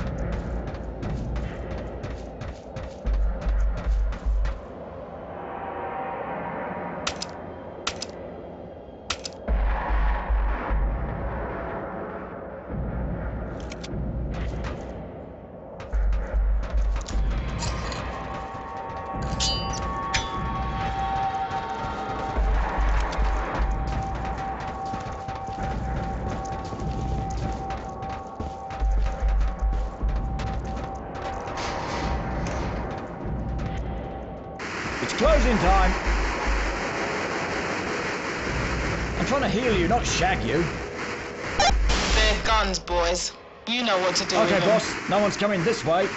It's closing time. I'm trying to heal you, not shag you. They're guns, boys. You know what to do with Okay, them. boss. No one's coming this way.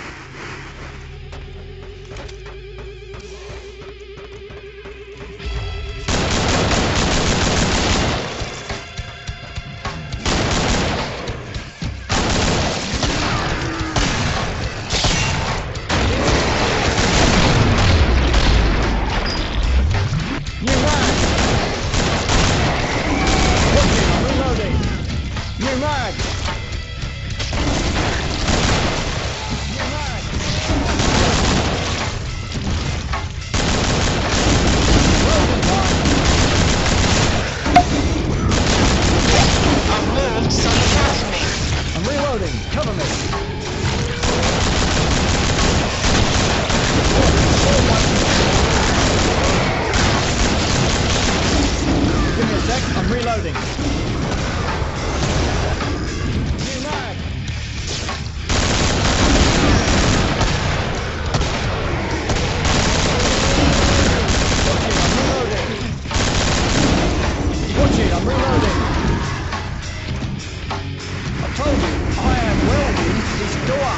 Cover me. Give me a sec, I'm reloading. New mag. Watch it, I'm reloading. I told you, I am welding this door.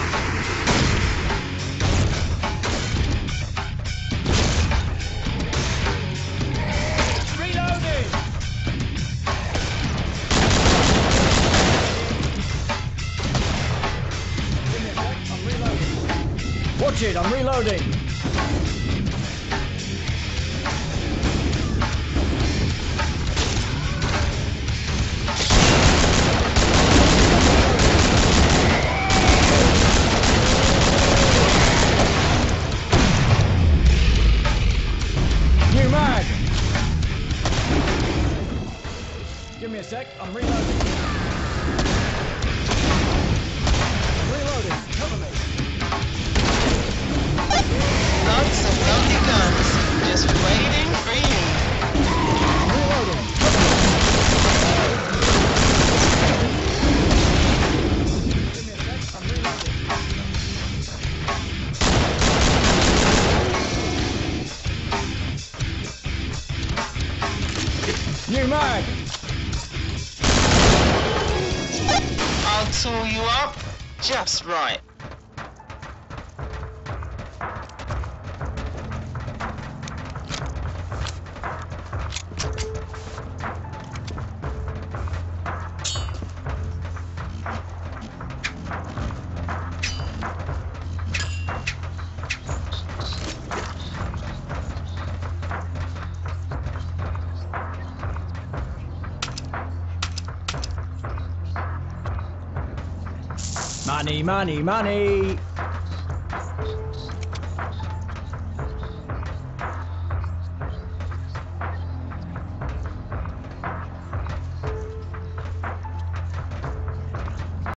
Reloading! Give me a sec, I'm reloading. Watch it, I'm reloading. New mag! Give me a sec, I'm reloading. Reloading, cover me. Lots of healthy guns, just waiting for you. Reloading, cover me. Give me a sec, I'm reloading. New mag! I'll tool you up just right. Money, money, money!